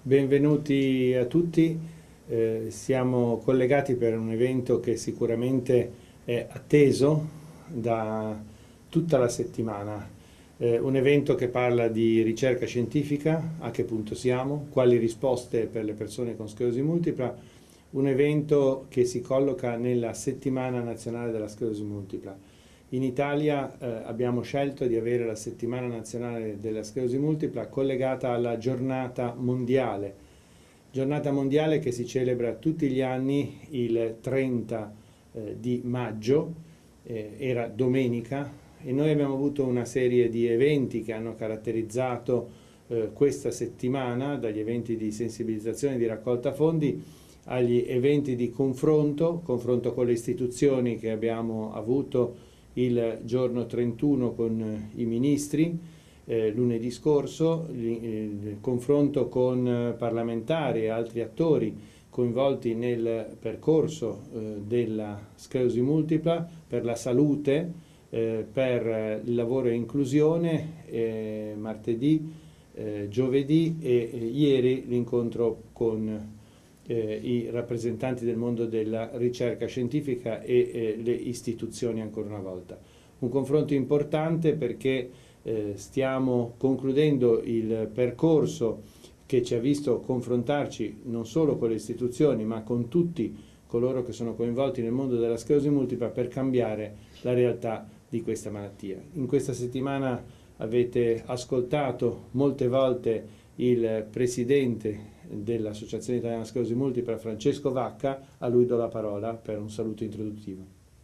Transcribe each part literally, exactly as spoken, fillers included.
Benvenuti a tutti, eh, siamo collegati per un evento che sicuramente è atteso da tutta la settimana, eh, un evento che parla di ricerca scientifica, a che punto siamo, quali risposte per le persone con sclerosi multipla, un evento che si colloca nella settimana nazionale della sclerosi multipla. In Italia eh, abbiamo scelto di avere la settimana nazionale della sclerosi multipla collegata alla giornata mondiale, giornata mondiale che si celebra tutti gli anni il trenta eh, di maggio, eh, era domenica, e noi abbiamo avuto una serie di eventi che hanno caratterizzato eh, questa settimana, dagli eventi di sensibilizzazione e di raccolta fondi agli eventi di confronto, confronto con le istituzioni che abbiamo avuto il giorno trentuno con i ministri, eh, lunedì scorso, il, il confronto con parlamentari e altri attori coinvolti nel percorso eh, della sclerosi multipla, per la salute, eh, per il lavoro e inclusione, eh, martedì, eh, giovedì e eh, ieri l'incontro con Eh, i rappresentanti del mondo della ricerca scientifica e eh, le istituzioni ancora una volta. Un confronto importante perché eh, stiamo concludendo il percorso che ci ha visto confrontarci non solo con le istituzioni ma con tutti coloro che sono coinvolti nel mondo della sclerosi multipla per cambiare la realtà di questa malattia. In questa settimana avete ascoltato molte volte il presidente dell'Associazione Italiana Sclerosi Multipla, Francesco Vacca, a lui do la parola per un saluto introduttivo.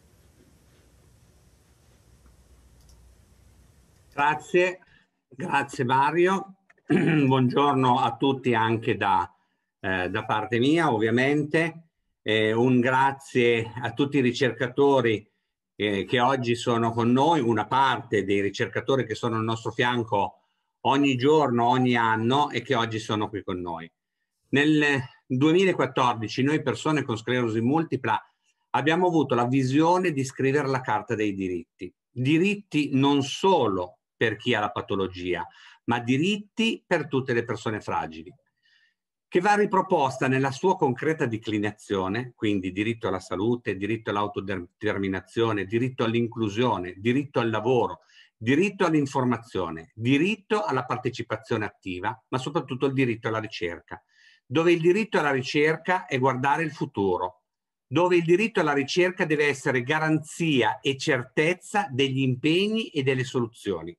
Grazie, grazie Mario, buongiorno a tutti anche da, eh, da parte mia ovviamente, eh, un grazie a tutti i ricercatori eh, che oggi sono con noi, una parte dei ricercatori che sono al nostro fianco ogni giorno, ogni anno e che oggi sono qui con noi. Nel duemilaquattordici noi persone con sclerosi multipla abbiamo avuto la visione di scrivere la Carta dei diritti. Diritti non solo per chi ha la patologia, ma diritti per tutte le persone fragili, che va riproposta nella sua concreta declinazione, quindi diritto alla salute, diritto all'autodeterminazione, diritto all'inclusione, diritto al lavoro, diritto all'informazione, diritto alla partecipazione attiva, ma soprattutto il diritto alla ricerca, dove il diritto alla ricerca è guardare il futuro, dove il diritto alla ricerca deve essere garanzia e certezza degli impegni e delle soluzioni.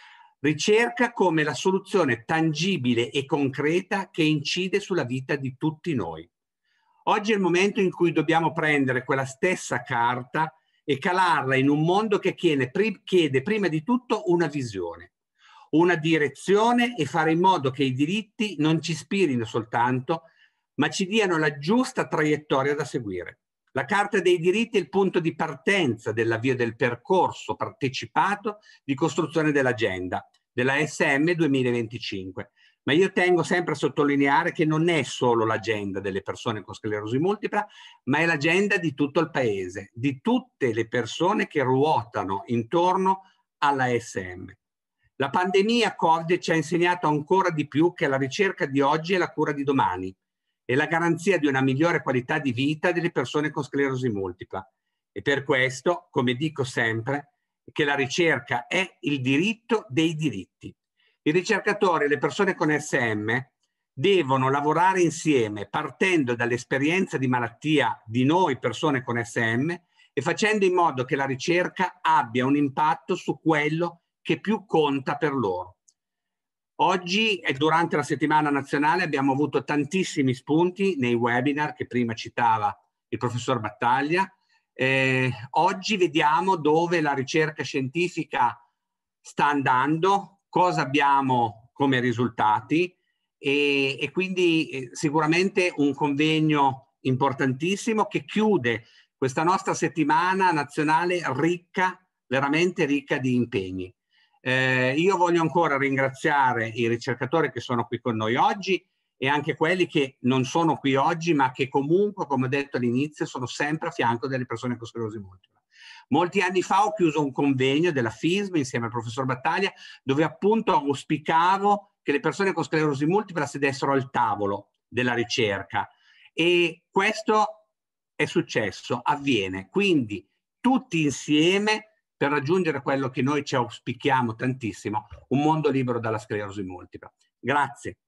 Ricerca come la soluzione tangibile e concreta che incide sulla vita di tutti noi. Oggi è il momento in cui dobbiamo prendere quella stessa carta e calarla in un mondo che chiede, chiede prima di tutto una visione, una direzione e fare in modo che i diritti non ci ispirino soltanto, ma ci diano la giusta traiettoria da seguire. La Carta dei diritti è il punto di partenza dell'avvio del percorso partecipato di costruzione dell'agenda della S M duemilaventicinque. Ma io tengo sempre a sottolineare che non è solo l'agenda delle persone con sclerosi multipla, ma è l'agenda di tutto il Paese, di tutte le persone che ruotano intorno alla S M. La pandemia Covid ci ha insegnato ancora di più che la ricerca di oggi è la cura di domani e la garanzia di una migliore qualità di vita delle persone con sclerosi multipla. E per questo, come dico sempre, che la ricerca è il diritto dei diritti. I ricercatori e le persone con S M devono lavorare insieme partendo dall'esperienza di malattia di noi persone con S M e facendo in modo che la ricerca abbia un impatto su quello che più conta per loro. Oggi e durante la settimana nazionale abbiamo avuto tantissimi spunti nei webinar che prima citava il professor Battaglia. Eh, oggi vediamo dove la ricerca scientifica sta andando, cosa abbiamo come risultati e, e quindi eh, sicuramente un convegno importantissimo che chiude questa nostra settimana nazionale ricca, veramente ricca di impegni. Eh, io voglio ancora ringraziare i ricercatori che sono qui con noi oggi e anche quelli che non sono qui oggi ma che comunque, come ho detto all'inizio, sono sempre a fianco delle persone con sclerosi multipla. Molti anni fa ho chiuso un convegno della F I S M insieme al professor Battaglia dove appunto auspicavo che le persone con sclerosi multipla sedessero al tavolo della ricerca, e questo è successo, avviene. Quindi tutti insieme per raggiungere quello che noi ci auspichiamo tantissimo, un mondo libero dalla sclerosi multipla. Grazie.